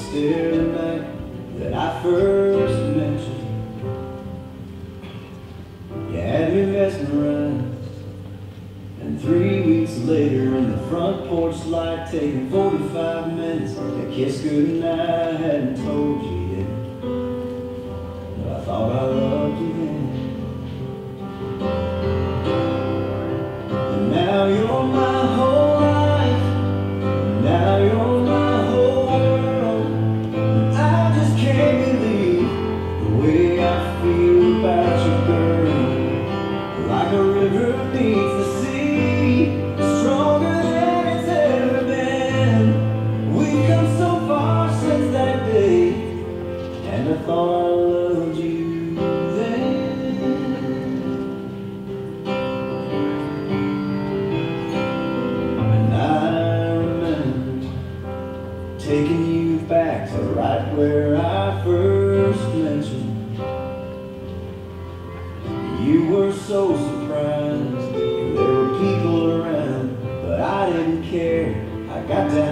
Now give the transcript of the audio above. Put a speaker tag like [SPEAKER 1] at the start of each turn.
[SPEAKER 1] still the night that I first met you. You had me mesmerized, and 3 weeks later in the front porch light, taking 45 minutes to kiss goodnight. I hadn't told you yet, but I thought I loved you then. And now you're my whole life, now you're my whole world, and I just can't believe the way I feel about you, girl. Like a river meets the sea, stronger than it's ever been. We've come so far since that day, and I thought I loved you then. And I remember taking you back to right where I first met you. You were so surprised, there were people around, but I didn't care. I got to